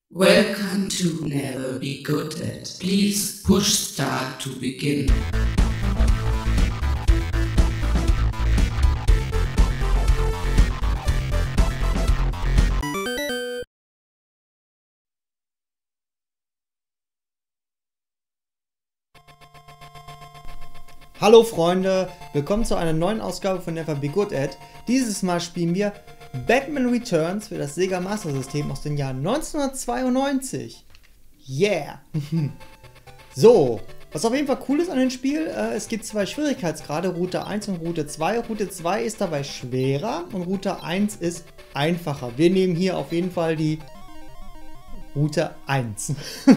Welcome to Never Be Good At. Please push start to begin. Hallo Freunde, willkommen zu einer neuen Ausgabe von Never Be Good At. Dieses Mal spielen wir Batman Returns für das Sega Master System aus dem Jahr 1992. Yeah! So, was auf jeden Fall cool ist an dem Spiel, es gibt zwei Schwierigkeitsgrade, Route 1 und Route 2. Route 2 ist dabei schwerer und Route 1 ist einfacher. Wir nehmen hier auf jeden Fall die Route 1.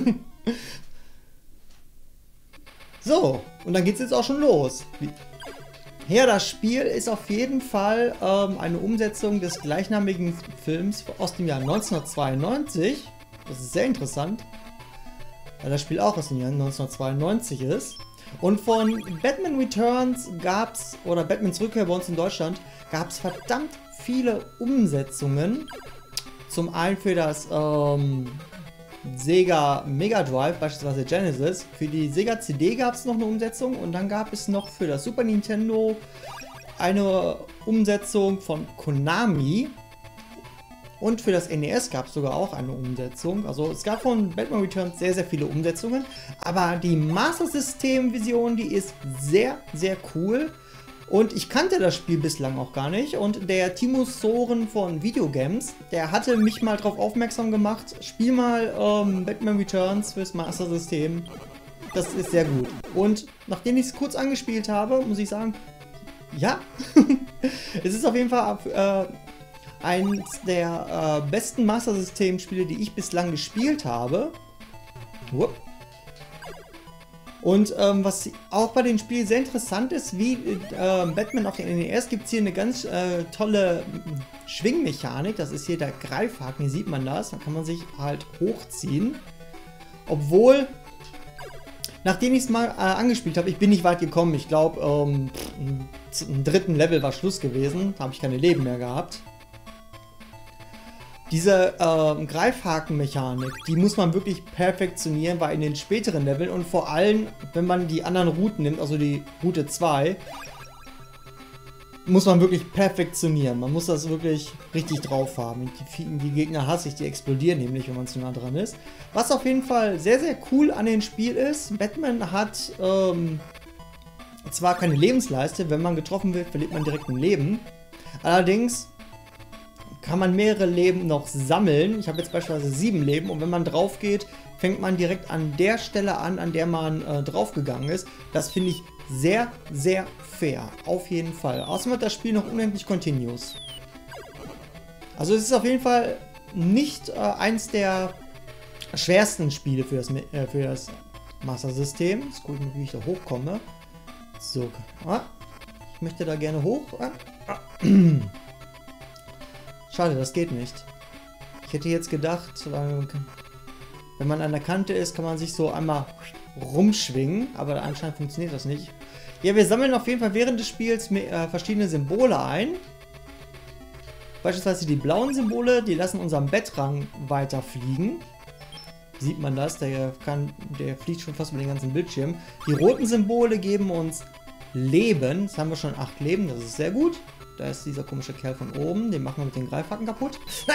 So, und dann geht's jetzt auch schon los. Ja, das Spiel ist auf jeden Fall eine Umsetzung des gleichnamigen Films aus dem Jahr 1992. Das ist sehr interessant, weil das Spiel auch aus dem Jahr 1992 ist. Und von Batman Returns gab's, oder Batmans Rückkehr bei uns in Deutschland, gab es verdammt viele Umsetzungen. Zum einen für das Sega Mega Drive, beispielsweise Genesis. Für die Sega CD gab es noch eine Umsetzung und dann gab es noch für das Super Nintendo eine Umsetzung von Konami. Und für das NES gab es sogar auch eine Umsetzung. Also es gab von Batman Returns sehr, sehr viele Umsetzungen. Aber die Master System Vision, die ist sehr, sehr cool. Und ich kannte das Spiel bislang auch gar nicht. Und der Timo Soren von Videogames, der hatte mich mal darauf aufmerksam gemacht, spiel mal Batman Returns fürs Master System. Das ist sehr gut. Und nachdem ich es kurz angespielt habe, muss ich sagen, ja, es ist auf jeden Fall eins der besten Master System Spiele, die ich bislang gespielt habe. Und was auch bei den Spielen sehr interessant ist, wie Batman auf den NES, gibt es hier eine ganz tolle Schwingmechanik. Das ist hier der Greifhaken, hier sieht man das. Da kann man sich halt hochziehen. Obwohl, nachdem ich es mal angespielt habe, ich bin nicht weit gekommen. Ich glaube, im dritten Level war Schluss gewesen. Da habe ich keine Leben mehr gehabt. Diese Greifhaken-Mechanik, die muss man wirklich perfektionieren, weil in den späteren Leveln und vor allem, wenn man die anderen Routen nimmt, also die Route 2, muss man wirklich perfektionieren. Man muss das wirklich richtig drauf haben. Die Gegner hasse ich, die explodieren nämlich, wenn man zu nah dran ist. Was auf jeden Fall sehr, sehr cool an dem Spiel ist, Batman hat zwar keine Lebensleiste, wenn man getroffen wird, verliert man direkt ein Leben. Allerdings kann man mehrere Leben noch sammeln. Ich habe jetzt beispielsweise 7 Leben und wenn man drauf geht, fängt man direkt an der Stelle an der man draufgegangen ist. Das finde ich sehr, sehr fair. Auf jeden Fall. Außerdem hat das Spiel noch unendlich Continues. Also es ist auf jeden Fall nicht eins der schwersten Spiele für das Master System. Jetzt gucke ich mal, wie ich da hochkomme. So. Ich möchte da gerne hoch. Schade, das geht nicht. Ich hätte jetzt gedacht, wenn man an der Kante ist, kann man sich so einmal rumschwingen, aber anscheinend funktioniert das nicht. Ja, wir sammeln auf jeden Fall während des Spiels verschiedene Symbole ein. Beispielsweise die blauen Symbole, die lassen unseren Bettrang weiter fliegen. Sieht man das? Der fliegt schon fast über den ganzen Bildschirm. Die roten Symbole geben uns Leben. Jetzt haben wir schon 8 Leben, das ist sehr gut. Da ist dieser komische Kerl von oben. Den machen wir mit den Greifhaken kaputt. Nein!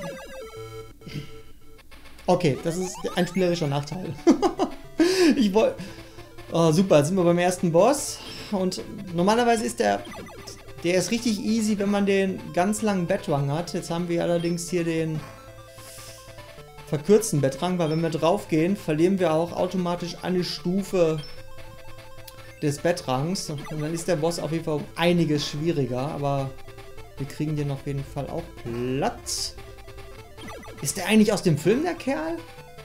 Okay, das ist ein spielerischer Nachteil. Ich wollte... Oh, super, jetzt sind wir beim ersten Boss. Und normalerweise ist der ist richtig easy, wenn man den ganz langen Bettrang hat. Jetzt haben wir allerdings hier den verkürzten Bettrang, weil wenn wir drauf gehen, verlieren wir auch automatisch eine Stufe des Bettrangs und dann ist der Boss auf jeden Fall um einiges schwieriger, aber wir kriegen den auf jeden Fall auch platt. Ist der eigentlich aus dem Film, der Kerl?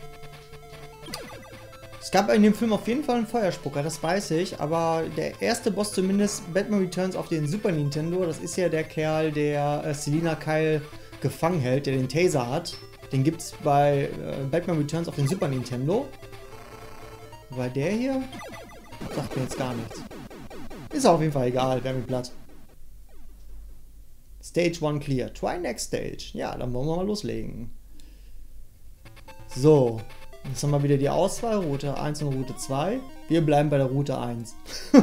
Es gab in dem Film auf jeden Fall einen Feuerspucker, das weiß ich, aber der erste Boss, zumindest Batman Returns auf den Super Nintendo, das ist ja der Kerl, der Selina Kyle gefangen hält, der den Taser hat. Den gibt es bei Batman Returns auf den Super Nintendo. Weil der hier sagt mir jetzt gar nichts. Ist auf jeden Fall egal, wer mit Blatt. Stage 1 clear. Try next stage. Ja, dann wollen wir mal loslegen. So, jetzt haben wir wieder die Auswahl, Route 1 und Route 2. Wir bleiben bei der Route 1.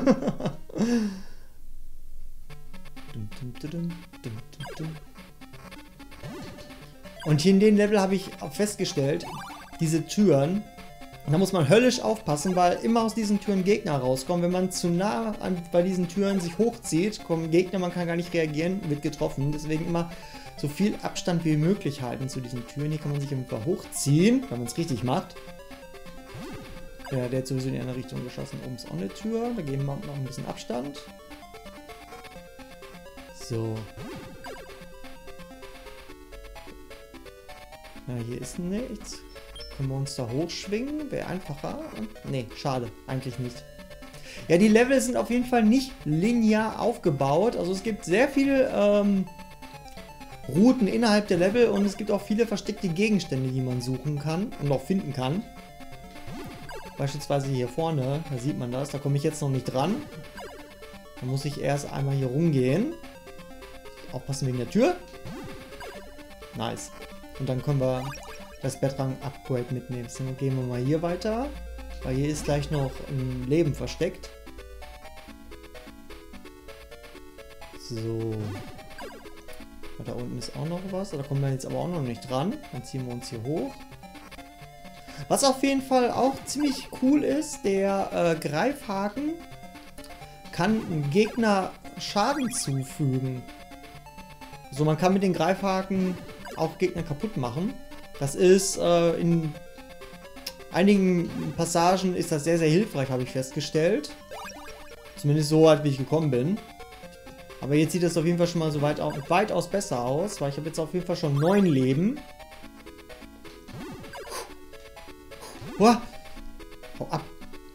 Und hier in dem Level habe ich auch festgestellt, diese Türen, da muss man höllisch aufpassen, weil immer aus diesen Türen Gegner rauskommen. Wenn man zu nah bei diesen Türen sich hochzieht, kommen Gegner, man kann gar nicht reagieren, wird getroffen. Deswegen immer so viel Abstand wie möglich halten zu diesen Türen. Hier kann man sich einfach hochziehen, wenn man es richtig macht. Ja, der hat sowieso in die andere Richtung geschossen. Oben ist auch eine Tür, da geben wir noch ein bisschen Abstand. So. Na, hier ist nichts. Können wir uns da hochschwingen? Wäre einfacher. Nee, schade. Eigentlich nicht. Ja, die Level sind auf jeden Fall nicht linear aufgebaut. Also es gibt sehr viele Routen innerhalb der Level und es gibt auch viele versteckte Gegenstände, die man suchen kann und auch finden kann. Beispielsweise hier vorne, da sieht man das. Da komme ich jetzt noch nicht dran. Da muss ich erst einmal hier rumgehen. Aufpassen wegen der Tür. Nice. Und dann können wir das Bettrang-Upgrade mitnehmen. So, gehen wir mal hier weiter. Weil hier ist gleich noch ein Leben versteckt. So. Da unten ist auch noch was. Da kommen wir jetzt aber auch noch nicht dran. Dann ziehen wir uns hier hoch. Was auf jeden Fall auch ziemlich cool ist, der Greifhaken kann einem Gegner Schaden zufügen. So, man kann mit den Greifhaken auch Gegner kaputt machen. Das ist in einigen Passagen ist das sehr, sehr hilfreich, habe ich festgestellt. Zumindest so halt, wie ich gekommen bin. Aber jetzt sieht das auf jeden Fall schon mal so weitaus besser aus, weil ich habe jetzt auf jeden Fall schon 9 Leben. Uah. Hau ab.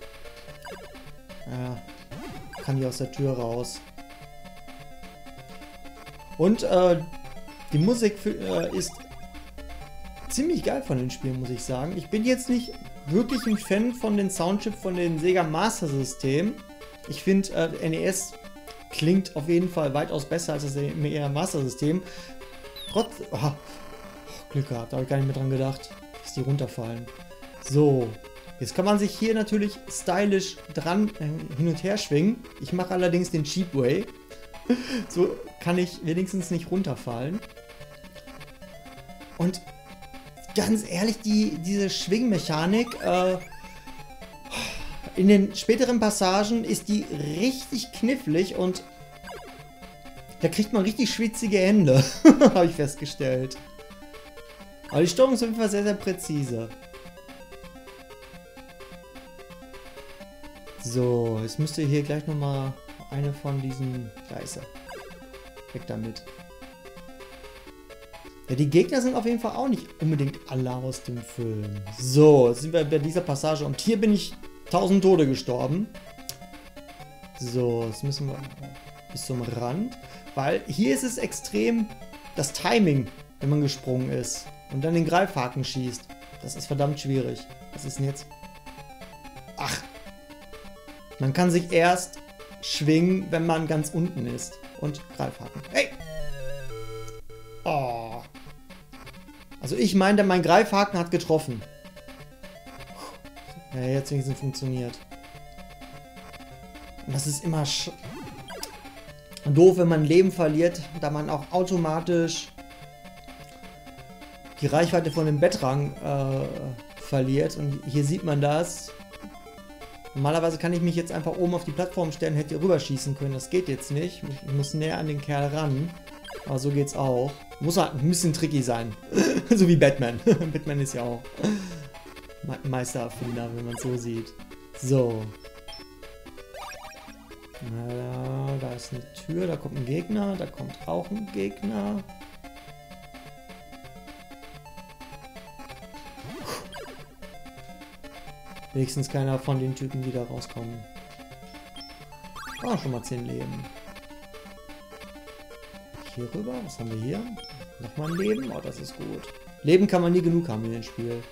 Ja, kann hier aus der Tür raus. Und die Musik ist ziemlich geil von den Spielen, muss ich sagen. Ich bin jetzt nicht wirklich ein Fan von den Soundchips von den Sega Master System. Ich finde, NES klingt auf jeden Fall weitaus besser als das MER Master System. Trotz... Oh, Glück gehabt, da habe ich gar nicht mehr dran gedacht, dass die runterfallen. So, jetzt kann man sich hier natürlich stylisch dran hin und her schwingen. Ich mache allerdings den Cheap Way. So kann ich wenigstens nicht runterfallen. Und ganz ehrlich, diese Schwingmechanik in den späteren Passagen ist die richtig knifflig und da kriegt man richtig schwitzige Hände, habe ich festgestellt. Aber die Steuerung ist auf jeden Fall sehr, sehr präzise. So, jetzt müsste hier gleich nochmal eine von diesen... Da ist er. Weg damit. Ja, die Gegner sind auf jeden Fall auch nicht unbedingt alle aus dem Film. So, jetzt sind wir bei dieser Passage und hier bin ich 1000 Tode gestorben. So, jetzt müssen wir bis zum Rand. Weil hier ist es extrem das Timing, wenn man gesprungen ist und dann den Greifhaken schießt. Das ist verdammt schwierig. Was ist denn jetzt? Ach! Man kann sich erst schwingen, wenn man ganz unten ist. Und Greifhaken. Hey! Oh! Also ich meinte, mein Greifhaken hat getroffen. Ja, jetzt wenigstens funktioniert. Und das ist immer doof, wenn man Leben verliert, da man auch automatisch die Reichweite von dem Bettrang verliert. Und hier sieht man das. Normalerweise kann ich mich jetzt einfach oben auf die Plattform stellen, hätte rüberschießen können. Das geht jetzt nicht. Ich muss näher an den Kerl ran. Aber so geht's auch. Muss halt ein bisschen tricky sein. So wie Batman. Batman ist ja auch Meistererfinder, wenn man es so sieht. So. Da ist eine Tür, da kommt ein Gegner, da kommt auch ein Gegner. Wenigstens keiner von den Typen, die da rauskommen. Ah, schon mal 10 Leben. Hier rüber, was haben wir hier? Nochmal ein Leben, oh, das ist gut. Leben kann man nie genug haben in dem Spiel.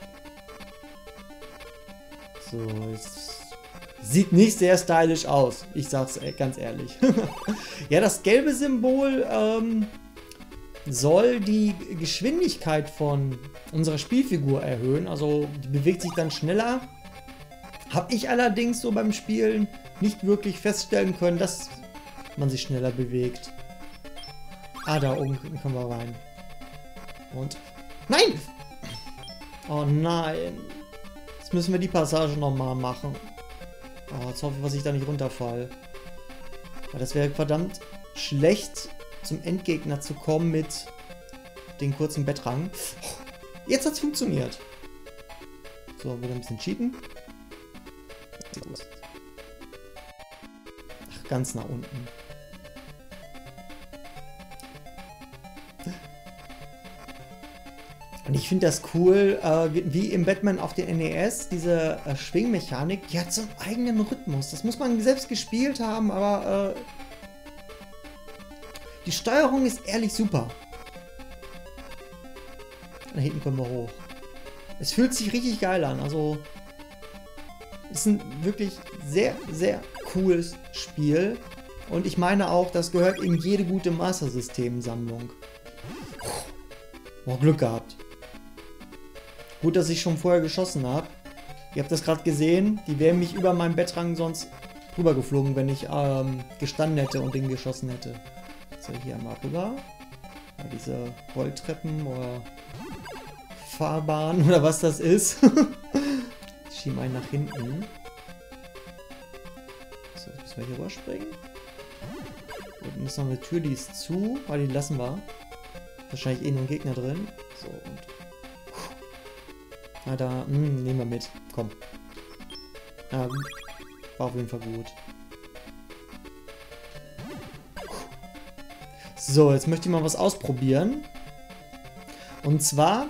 So, jetzt sieht nicht sehr stylisch aus. Ich sag's ganz ehrlich. Ja, das gelbe Symbol soll die Geschwindigkeit von unserer Spielfigur erhöhen. Also die bewegt sich dann schneller. Habe ich allerdings so beim Spielen nicht wirklich feststellen können, dass man sich schneller bewegt. Ah, da oben können wir rein. Und... Nein! Oh nein. Jetzt müssen wir die Passage nochmal machen. Oh, jetzt hoffe ich, dass ich da nicht runterfall. Weil das wäre verdammt schlecht, zum Endgegner zu kommen mit den kurzen Bettrang. Jetzt hat es funktioniert. So, wieder ein bisschen cheaten. Ach, ganz nach unten. Und ich finde das cool, wie im Batman auf den NES, diese Schwingmechanik, die hat so einen eigenen Rhythmus. Das muss man selbst gespielt haben, aber die Steuerung ist ehrlich super. Da hinten kommen wir hoch. Es fühlt sich richtig geil an, also ist ein wirklich sehr, sehr cooles Spiel. Und ich meine auch, das gehört in jede gute Master System-Sammlung. Oh, Glück gehabt. Gut, dass ich schon vorher geschossen habe. Ihr habt das gerade gesehen. Die wären mich über meinen Bettrang sonst rüber geflogen, wenn ich gestanden hätte und den geschossen hätte. So, hier einmal rüber. Ja, diese Rolltreppen oder Fahrbahn oder was das ist. Ich schiebe einen nach hinten. So, jetzt müssen wir hier rüberspringen. Unten ist noch eine Tür, die ist zu, aber die lassen wir. Wahrscheinlich eh nur ein Gegner drin. So, und... Na, da... nehmen wir mit. Komm. Ja, war auf jeden Fall gut. So, jetzt möchte ich mal was ausprobieren. Und zwar...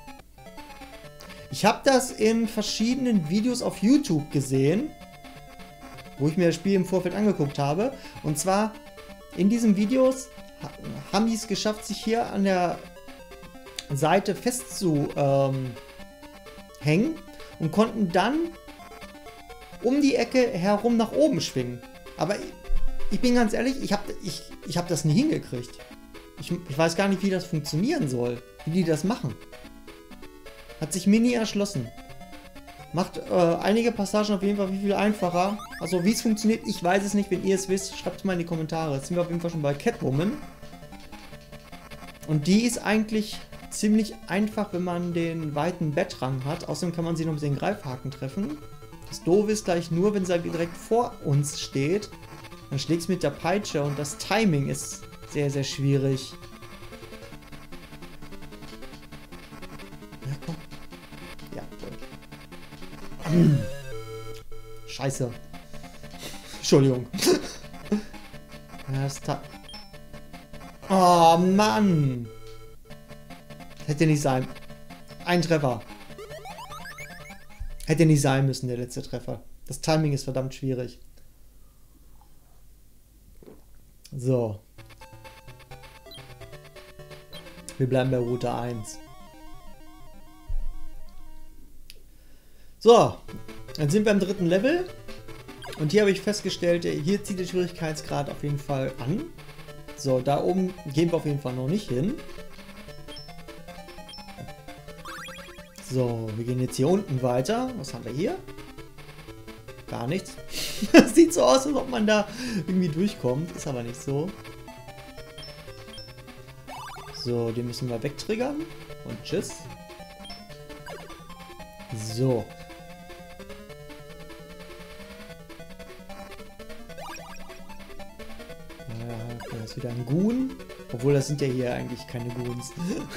Ich habe das in verschiedenen Videos auf YouTube gesehen, wo ich mir das Spiel im Vorfeld angeguckt habe. Und zwar in diesen Videos haben die es geschafft, sich hier an der Seite festzuhängen und konnten dann um die Ecke herum nach oben schwingen. Aber ich bin ganz ehrlich, ich hab das nie hingekriegt. Ich weiß gar nicht, wie das funktionieren soll, wie die das machen. Hat sich mir nie erschlossen. Macht einige Passagen auf jeden Fall viel einfacher. Also wie es funktioniert, ich weiß es nicht. Wenn ihr es wisst, schreibt es mal in die Kommentare. Jetzt sind wir auf jeden Fall schon bei Catwoman. Und die ist eigentlich ziemlich einfach, wenn man den weiten Bettrang hat. Außerdem kann man sie noch mit den Greifhaken treffen. Das Doofe ist gleich nur, wenn sie direkt vor uns steht. Dann schlägt es mit der Peitsche und das Timing ist sehr, sehr schwierig. Ja, komm. Ja, Scheiße. Entschuldigung. Oh, Mann. Hätte nicht sein. Ein Treffer. Hätte nicht sein müssen, der letzte Treffer. Das Timing ist verdammt schwierig. So. Wir bleiben bei Route 1. So. Dann sind wir im dritten Level. Und hier habe ich festgestellt, hier zieht der Schwierigkeitsgrad auf jeden Fall an. So, da oben gehen wir auf jeden Fall noch nicht hin. So, wir gehen jetzt hier unten weiter. Was haben wir hier? Gar nichts. Das sieht so aus, als ob man da irgendwie durchkommt. Ist aber nicht so. So, den müssen wir wegtriggern. Und tschüss. So. Da ist wieder ein Goon. Obwohl, das sind ja hier eigentlich keine Goons.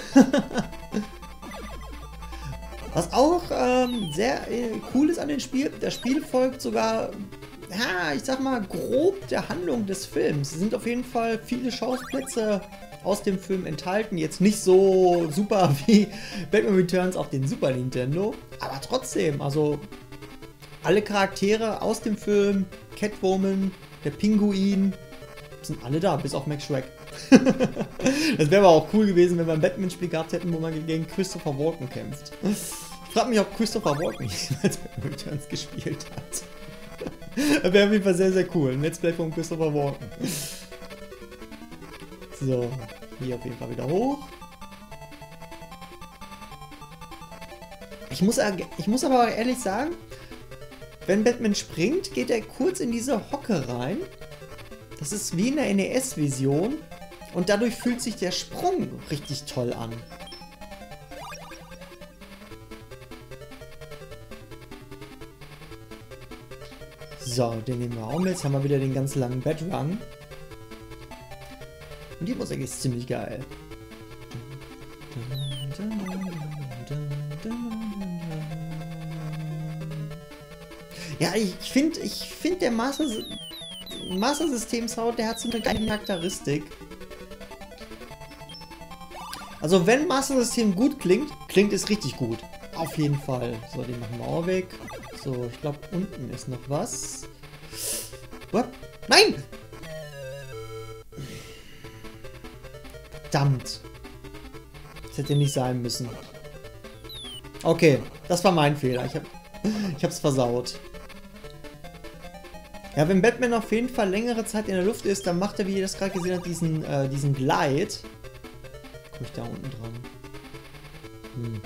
Was auch sehr cool ist an dem Spiel, das Spiel folgt sogar, ja, ich sag mal, grob der Handlung des Films. Es sind auf jeden Fall viele Schauplätze aus dem Film enthalten. Jetzt nicht so super wie Batman Returns auf den Super Nintendo, aber trotzdem, also alle Charaktere aus dem Film, Catwoman, der Pinguin, sind alle da, bis auf Max Schreck. Das wäre aber auch cool gewesen, wenn wir ein Batman-Spiel gehabt hätten, wo man gegen Christopher Walken kämpft. Ich frage mich, ob Christopher Walken jemals Batman Returns gespielt hat. Das wäre auf jeden Fall sehr, sehr cool. Ein Let's Play von Christopher Walken. So, Hier auf jeden Fall wieder hoch. Ich muss aber ehrlich sagen, wenn Batman springt, geht er kurz in diese Hocke rein. Das ist wie in der NES-Vision. Und dadurch fühlt sich der Sprung richtig toll an. So, den nehmen wir auch mit. Jetzt haben wir wieder den ganz langen Batrun. Und die Musik ist ziemlich geil. Ja, ich finde der Master System Sound, der hat so eine geile Charakteristik. Also wenn Master System gut klingt, klingt es richtig gut. Auf jeden Fall. So, den machen wir auch weg. So, ich glaube unten ist noch was. What? Nein! Verdammt. Das hätte nicht sein müssen. Okay, das war mein Fehler. Ich hab's versaut. Ja, wenn Batman auf jeden Fall längere Zeit in der Luft ist, dann macht er, wie ihr das gerade gesehen habt, diesen Glide. Komme ich da unten dran?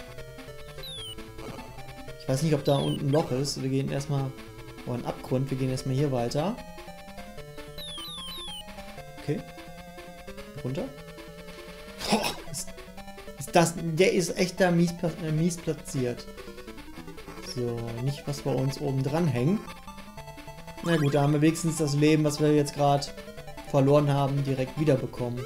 Ich weiß nicht, ob da unten ein Loch ist. Wir gehen erstmal... Oh, ein Abgrund. Wir gehen erstmal hier weiter. Okay. Runter. Oh, der ist echt da mies platziert. So, nicht was bei uns oben dran hängen. Na gut, da haben wir wenigstens das Leben, was wir jetzt gerade verloren haben, direkt wiederbekommen.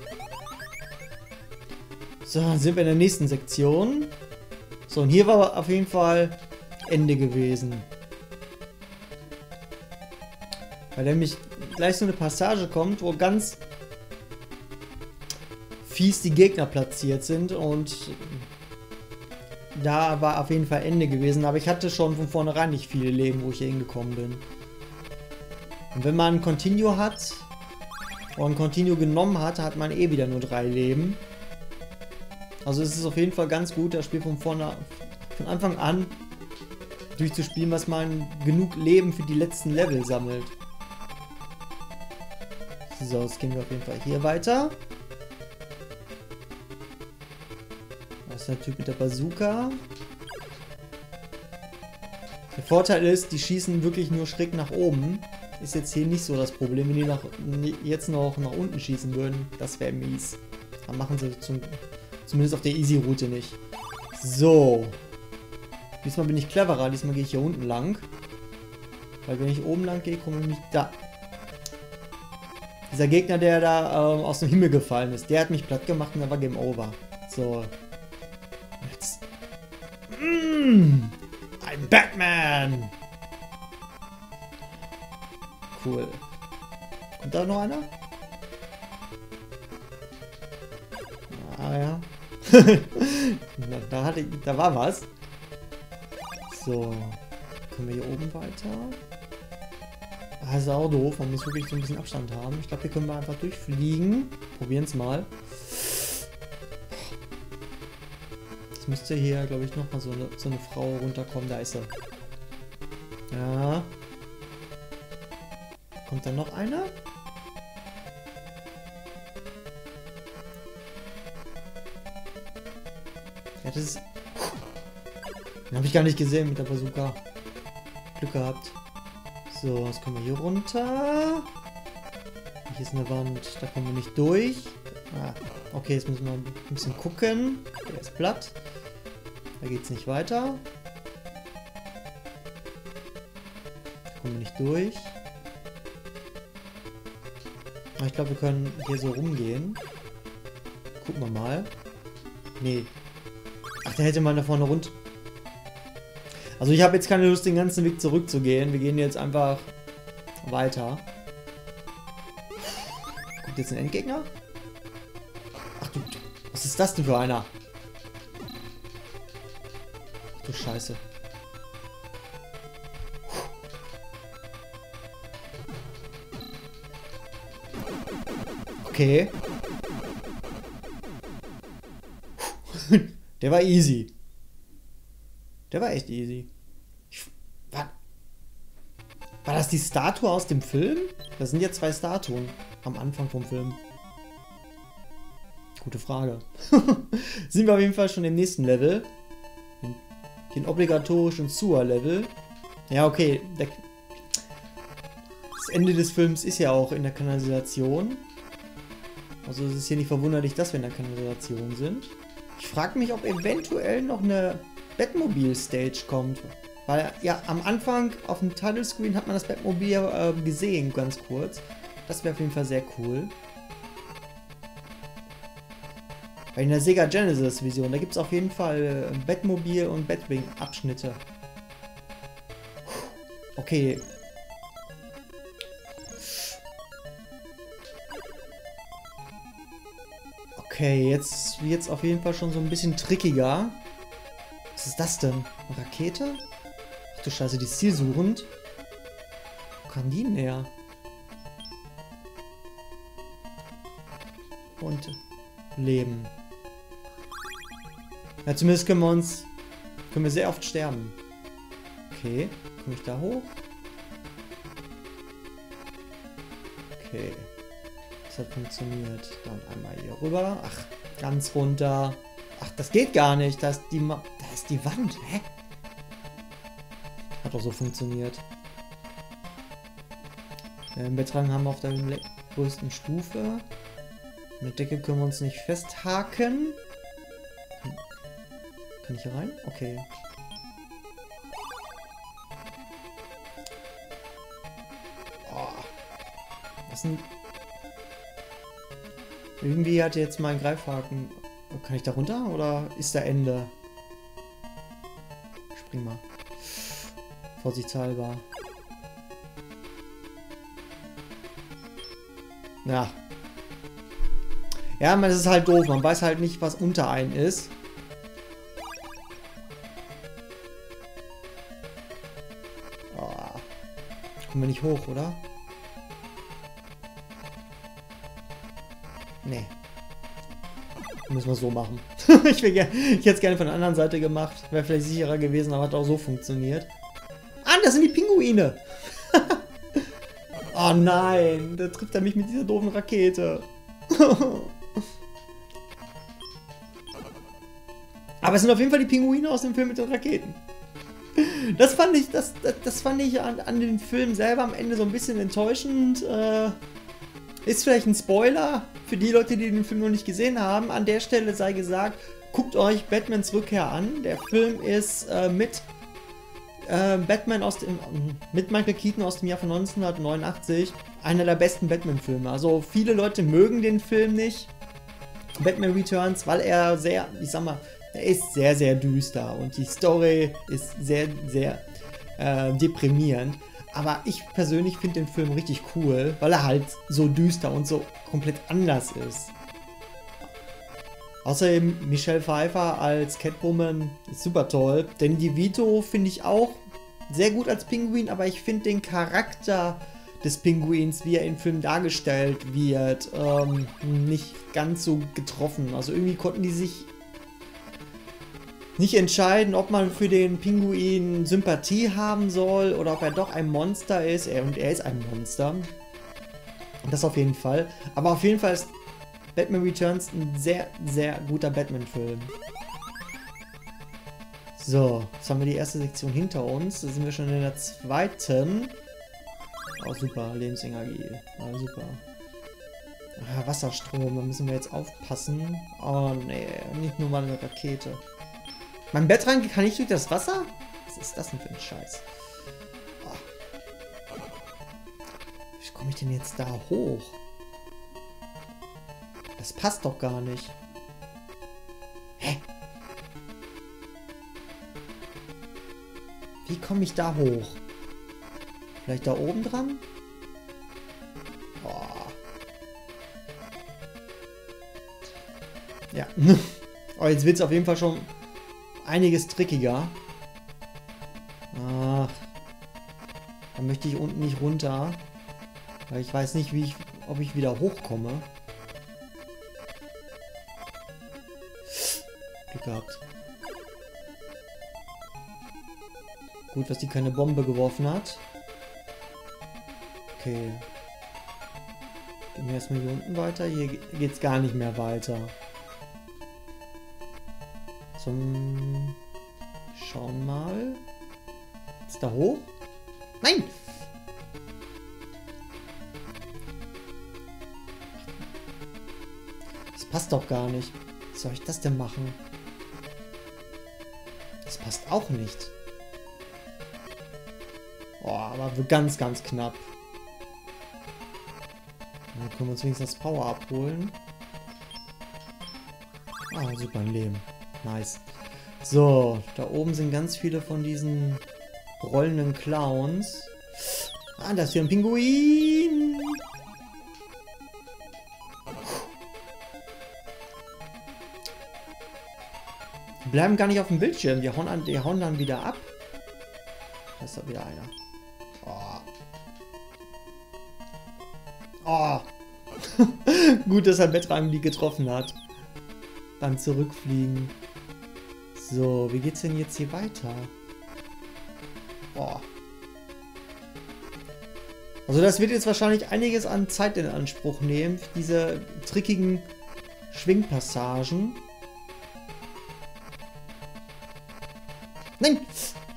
So, dann sind wir in der nächsten Sektion. So, und hier war auf jeden Fall Ende gewesen. Weil nämlich gleich so eine Passage kommt, wo ganz fies die Gegner platziert sind und da war auf jeden Fall Ende gewesen. Aber ich hatte schon von vornherein nicht viele Leben, wo ich hier hingekommen bin. Und wenn man ein Continue hat oder ein Continue genommen hat, hat man eh wieder nur 3 Leben. Also es ist auf jeden Fall ganz gut, das Spiel von Anfang an durchzuspielen, was man genug Leben für die letzten Level sammelt. So, jetzt gehen wir auf jeden Fall hier weiter. Das ist der Typ mit der Bazooka. Der Vorteil ist, die schießen wirklich nur schräg nach oben. Ist jetzt hier nicht so das Problem. Wenn die jetzt noch nach unten schießen würden, das wäre mies. Dann machen sie zumindest auf der Easy-Route nicht. So. Diesmal bin ich cleverer. Diesmal gehe ich hier unten lang. Weil wenn ich oben lang gehe, komme ich nicht da. Dieser Gegner, der da aus dem Himmel gefallen ist, der hat mich platt gemacht und dann war Game Over. So. Jetzt. I'm Batman! Cool. Kommt da noch einer? Ah ja. Da war was. So. Können wir hier oben weiter? Ah, ist auch doof. Man muss wirklich so ein bisschen Abstand haben. Ich glaube, hier können wir einfach durchfliegen. Probieren es mal. Jetzt müsste hier, glaube ich, noch mal so eine Frau runterkommen. Da ist sie. Ja. Kommt da noch einer? Ja, das ist... Den habe ich gar nicht gesehen mit der Bazooka. Glück gehabt. So, jetzt kommen wir hier runter. Hier ist eine Wand, da kommen wir nicht durch. Ah, okay, jetzt müssen wir ein bisschen gucken. Der ist platt. Da geht es nicht weiter. Da kommen wir nicht durch. Ich glaube, wir können hier so rumgehen. Gucken wir mal. Nee. Ach, da hätte man da vorne runter. Also ich habe jetzt keine Lust, den ganzen Weg zurückzugehen. Wir gehen jetzt einfach weiter. Kommt jetzt ein Endgegner? Ach du, was ist das denn für einer? Ach du Scheiße. Okay. Der war easy. Der war echt easy. War das die Statue aus dem Film? Das sind ja 2 Statuen am Anfang vom Film. Gute Frage. Sind wir auf jeden Fall schon im nächsten Level. Den obligatorischen Sewer-Level. Ja, okay. Das Ende des Films ist ja auch in der Kanalisation. Also es ist hier nicht verwunderlich, dass wir in der Kanalisation sind. Ich frage mich, ob eventuell noch eine Batmobil-Stage kommt. Weil ja, am Anfang auf dem Title-Screen hat man das Batmobil gesehen, ganz kurz. Das wäre auf jeden Fall sehr cool. Weil in der Sega Genesis Vision, da gibt es auf jeden Fall Batmobil und Batwing Abschnitte. Okay. Okay, jetzt wird es auf jeden Fall schon so ein bisschen trickiger. Was ist das denn? Eine Rakete? Ach du Scheiße, die ist zielsuchend. Wo kam die denn her? Und Leben. Ja, zumindest können wir sehr oft sterben. Okay, komme ich da hoch? Okay. Das hat funktioniert. Dann einmal hier rüber. Ach, ganz runter. Ach, das geht gar nicht. Da ist die Wand. Hä? Hat doch so funktioniert. Den Bettrang haben wir auf der größten Stufe. Mit Decke können wir uns nicht festhaken. Kann ich hier rein? Okay. Oh. Was denn? Irgendwie hat jetzt mein Greifhaken. Kann ich da runter oder ist da Ende? Spring mal. Vorsichtshalber. Ja. Ja, man, das ist halt doof. Man weiß halt nicht, was unter einem ist. Oh. Kommen wir nicht hoch, oder? Nee. Müssen wir so machen. Ich hätte es gerne von der anderen Seite gemacht. Wäre vielleicht sicherer gewesen, aber hat auch so funktioniert. Ah, das sind die Pinguine. Oh nein, da trifft er mich mit dieser doofen Rakete. Aber es sind auf jeden Fall die Pinguine aus dem Film mit den Raketen. Das fand ich an den Film selber am Ende so ein bisschen enttäuschend. Ist vielleicht ein Spoiler für die Leute, die den Film noch nicht gesehen haben. An der Stelle sei gesagt, guckt euch Batmans Rückkehr an. Der Film ist mit Batman mit Michael Keaton aus dem Jahr von 1989 einer der besten Batman-Filme. Also viele Leute mögen den Film nicht, Batman Returns, weil er sehr, ich sag mal, er ist sehr, sehr düster und die Story ist sehr, sehr deprimierend. Aber ich persönlich finde den Film richtig cool, weil er halt so düster und so komplett anders ist. Außerdem Michelle Pfeiffer als Catwoman ist super toll. Danny DeVito finde ich auch sehr gut als Pinguin, aber ich finde den Charakter des Pinguins, wie er im Film dargestellt wird, nicht ganz so getroffen. Also irgendwie konnten die sich nicht entscheiden, ob man für den Pinguin Sympathie haben soll oder ob er doch ein Monster ist. Und er ist ein Monster. Das auf jeden Fall. Aber auf jeden Fall ist Batman Returns ein sehr, sehr guter Batman-Film. So, jetzt haben wir die erste Sektion hinter uns. Da sind wir schon in der zweiten. Oh, super. Lebensenergie. Oh, super. Ah, Wasserstrom. Da müssen wir jetzt aufpassen. Oh, nee. Nicht nur mal eine Rakete. Mein Bettrang kann nicht durch das Wasser? Was ist das denn für ein Scheiß? Oh. Wie komme ich denn jetzt da hoch? Das passt doch gar nicht. Hä? Wie komme ich da hoch? Vielleicht da oben dran? Oh. Ja. Oh, jetzt wird es auf jeden Fall schon einiges trickiger. Ach. Dann möchte ich unten nicht runter. Weil ich weiß nicht, ob ich wieder hochkomme. Glück gehabt. Gut, dass die keine Bombe geworfen hat. Okay. Gehen wir erstmal hier unten weiter. Hier geht's gar nicht mehr weiter. Schauen mal. Ist da hoch? Nein! Das passt doch gar nicht. Wie soll ich das denn machen? Das passt auch nicht. Oh, aber ganz, ganz knapp. Dann können wir uns wenigstens das Power abholen. Ah, super, ein Leben. Nice. So, da oben sind ganz viele von diesen rollenden Clowns. Ah, da ist hier ein Pinguin. Die bleiben gar nicht auf dem Bildschirm. Die hauen dann wieder ab. Da ist doch wieder einer. Oh. Gut, dass er Bettrang die getroffen hat. Dann zurückfliegen. So, wie geht's denn jetzt hier weiter? Oh. Also das wird jetzt wahrscheinlich einiges an Zeit in Anspruch nehmen. Diese trickigen Schwingpassagen. Nein!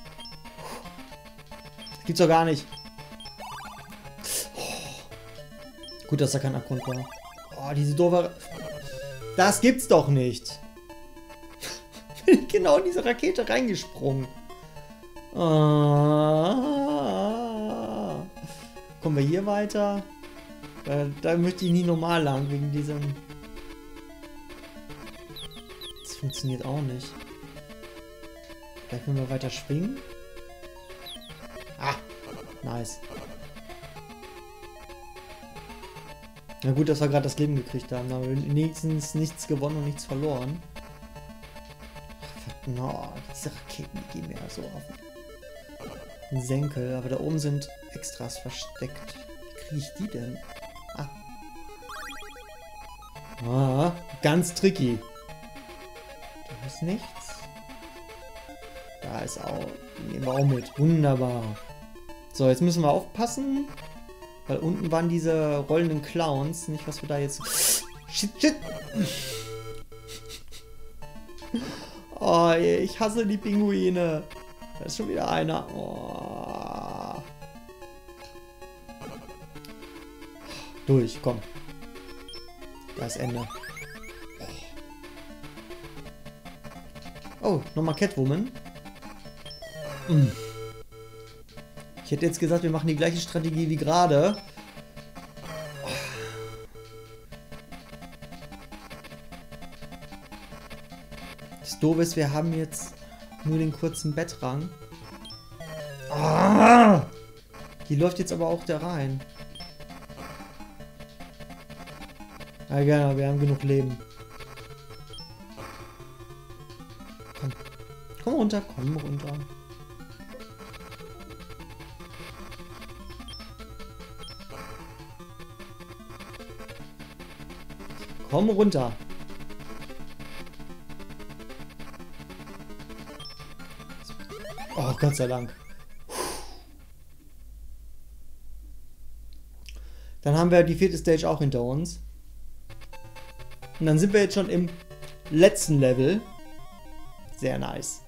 Das gibt's doch gar nicht. Gut, dass da kein Abgrund war. Oh, diese doofe... Das gibt's doch nicht. Bin ich genau in diese Rakete reingesprungen. Ah. Kommen wir hier weiter? Da möchte ich nie normal lang, wegen diesem... Das funktioniert auch nicht. Vielleicht können wir weiter schwingen. Ah, nice. Na gut, dass wir gerade das Leben gekriegt haben. Da haben wir wenigstens nichts gewonnen und nichts verloren. Ach, no, diese Raketen, die gehen mir ja so auf den Senkel. Aber da oben sind Extras versteckt. Wie kriege ich die denn? Ah, ganz tricky. Da ist nichts. Da ist auch... Nehmen wir auch mit. Wunderbar. So, jetzt müssen wir aufpassen. Weil unten waren diese rollenden Clowns. Nicht, was wir da jetzt... Shit. Oh, ich hasse die Pinguine. Da ist schon wieder einer. Oh. Durch, komm. Da ist Ende. Oh, nochmal Catwoman. Ich hätte jetzt gesagt, wir machen die gleiche Strategie wie gerade. Das Doofe ist, wir haben jetzt nur den kurzen Bettrang. Die läuft jetzt aber auch da rein. Ja, genau, wir haben genug Leben. Komm runter, komm runter. Komm runter. Oh, Gott sei Dank. Dann haben wir die 4. Stage auch hinter uns. Und dann sind wir jetzt schon im letzten Level. Sehr nice.